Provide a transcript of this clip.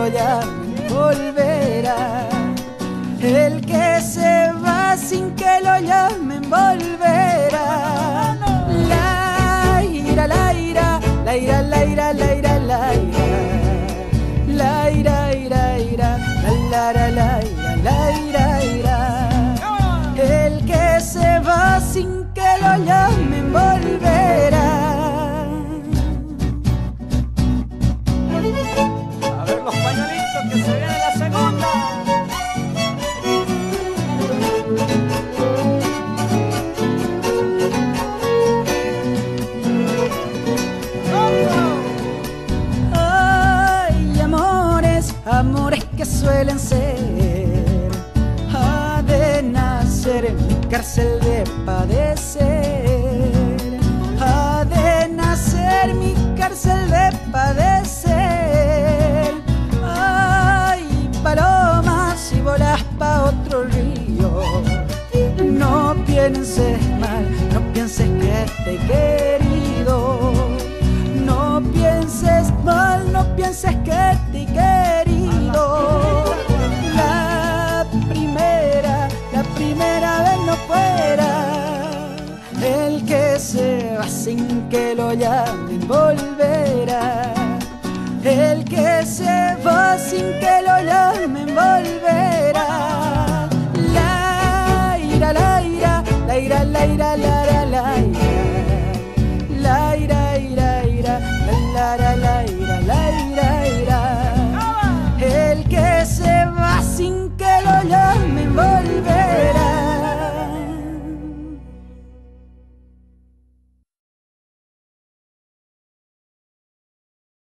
lo llamen volverá. El que se va sin que lo llamen volverá. La ira, la ira, la ira, la ira, la ira, la ira. La ira, ira, ira, la ira, la ira, la ira, ira. El que se va sin que lo llamen volverá. A ver los pañuelitos que se viene la segunda. Ay, amores, amores que suelen ser, ha de nacer en mi cárcel de padecer, ha de nacer mi cárcel de padecer. Ay, paloma, si volas pa' otro río, no pienses mal, no pienses que te he querido. No pienses mal, no pienses que te he querido. La primera vez no fuera. El que se va sin que lo llamen volverá. El que se va sin que lo llamen volverá. La ira, la ira, la ira, la ira, la ira, la ira. La ira, ira, ira, la ira,